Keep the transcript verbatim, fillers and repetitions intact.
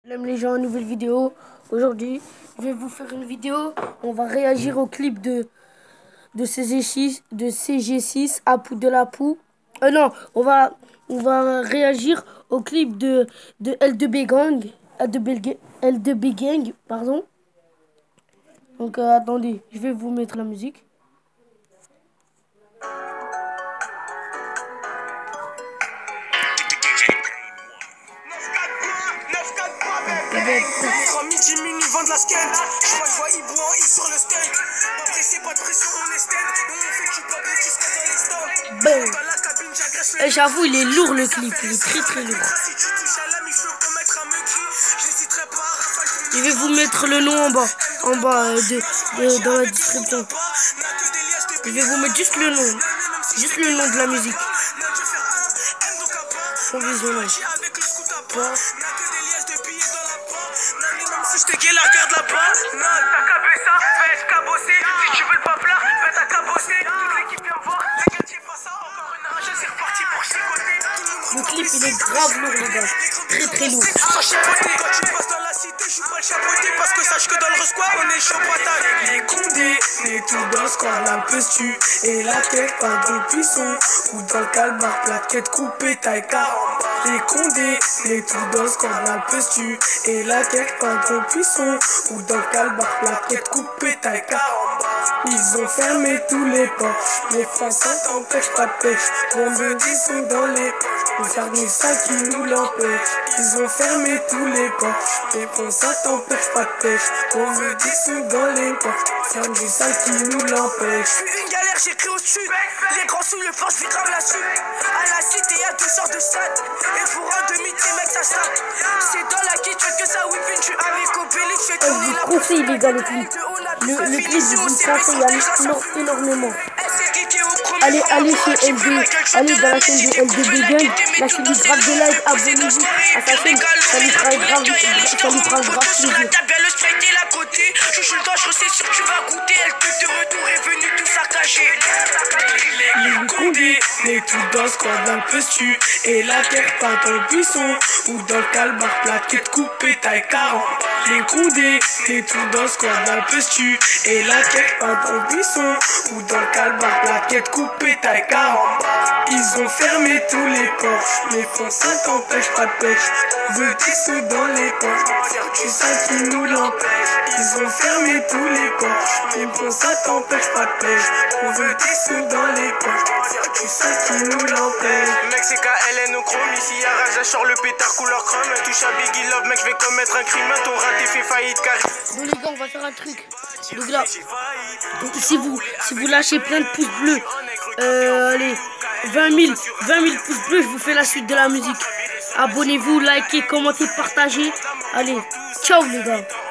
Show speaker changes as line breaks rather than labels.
Salam les gens, nouvelle vidéo. Aujourd'hui, je vais vous faire une vidéo. On va réagir au clip de de C G six, de C G six, Apou de la Pou. Euh, non, on va on va réagir au clip de de L deux B Gang, L deux B L deux B Gang, pardon. Donc euh, attendez, je vais vous mettre la musique.
Midi minuit vendent la skate. Je vois, je vois Ibou en I sur le stand. Pas pressé, pas de pression, on est stand. On fait du pop jusqu'à dans les stands. Dans la cabine, j'agresse le.
Et j'avoue, il est lourd le clip, il est très très lourd.
Si tu touches à l'âme, il faut commettre un meurtre. J'hésiterai pas.
Je vais vous mettre le nom en bas, en bas euh, de, de dans la description. Je vais vous mettre juste le nom, juste le nom de la musique. Son visionnage.
Si je te gueule, regarde la porte. Non, t'as qu'à baisser ça, fais cabosser. Si tu veux le paplard, fais ta cabosser. Toute l'équipe vient voir. Les gars, t'y pas ça. Encore une rage, c'est reparti pour chicoter.
Le clip, il est grave lourd, les gars. Très très lourd.
Sans chipoter. Quand tu passes dans la cité, je suis pas le chapeauté. Parce que sache que dans le squad, on est chaud patate. Les condés, les tout dans le squad, la pestu. Et la tête, pas de buisson. Ou dans le calbar, plaquette coupée, taille quarante. Les condés, les tout dans le squad, la pestu. Et la tête, pas de buisson. Ou dans le calbar, plaquette coupée, taille quarante. Ils ont fermé tous les ports. Les Français t'empêchent pas de pêche. On me dit sont dans les ports. On ferme ça qui nous l'empêche. Ils ont fermé tous les ports. Les Français t'empêchent pas de pêche. On me dit sont dans les ports. Ferme ça qui nous l'empêche. Une galère, j'écris au sud. Les grands sous le flanc, je vis grave la suite. À la cité, y'a deux sortes de stades. Et pour un demi, tes mecs, ça snap. C'est dans la kit, tu veux que ça whip une. Tu avec Opélie, tu fais tourner la.
Je vous conseille, les gars, le clip. Le, le clip, je vous conseille énormément. Allez, allez chez L deux, allez dans la chaîne de L deux B Gang, lâchez-lui grave des likes, abonnez-vous à sa chaîne, ça lui fera grave, ça lui fera grave plaisir.
Je suis le dangereux, c'est sûr que tu vas goûter. Elle te de retour est venue tout saccager. Les condés, les tout dans le squad, un peu stu. Et la terre pas dans le buisson. Ou dans le calbar, plaquette coupée, taille quarante. Les condés, les tout dans le squad, un peu stu. Et la terre pas dans le buisson. Ou dans le calbar, plaquette coupée, taille quarante. Ils ont fermé tous les ports. Les Français t'empêchent pas de pêche. Veut qu'ils sont dans les ports. Faire du sang qui nous l'empêche. Ils ont fermé tous les ports. Les Français t'empêchent pas de pêche. On veut qu'ils sont dans les ports. Faire du sang qui nous l'empêche. Le mec c'est K L N au chrome. Ici y'a rage, sort le pétard couleur chrome. Touche à Biggie Love, mec je vais commettre un crime. Ton raté fait faillite car.
Bon les gars, on va faire un truc. Donc là, si vous, si vous lâchez plein de pouces bleus, euh, allez, vingt mille, vingt mille pouces bleus, je vous fais la suite de la musique. Abonnez-vous, likez, commentez, partagez. Allez, ciao les gars.